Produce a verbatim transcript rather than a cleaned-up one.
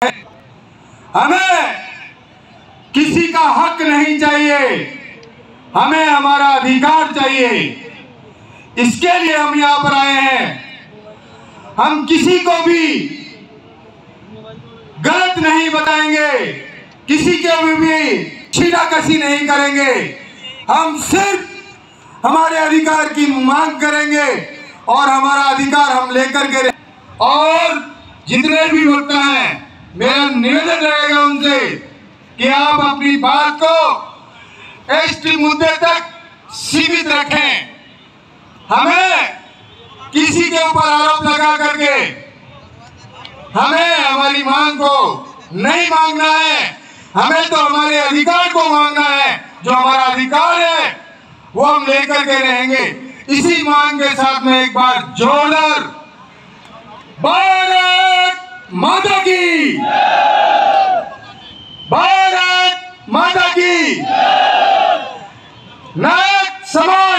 हमें किसी का हक नहीं चाहिए, हमें हमारा अधिकार चाहिए। इसके लिए हम यहाँ पर आए हैं। हम किसी को भी गलत नहीं बताएंगे, किसी के भी, भी छीनाकशी नहीं करेंगे। हम सिर्फ हमारे अधिकार की मांग करेंगे और हमारा अधिकार हम लेकर के। और जितने भी वक्ता हैं, मेरा निवेदन रहेगा उनसे कि आप अपनी बात को एसटी मुद्दे तक सीमित रखें। हमें किसी के ऊपर आरोप लगा करके हमें हमारी मांग को नहीं मांगना है। हमें तो हमारे अधिकार को मांगना है। जो हमारा अधिकार है वो हम लेकर के रहेंगे। इसी मांग के साथ में एक बार जोरदार भारत माता की, भारत माता की, नायक समाज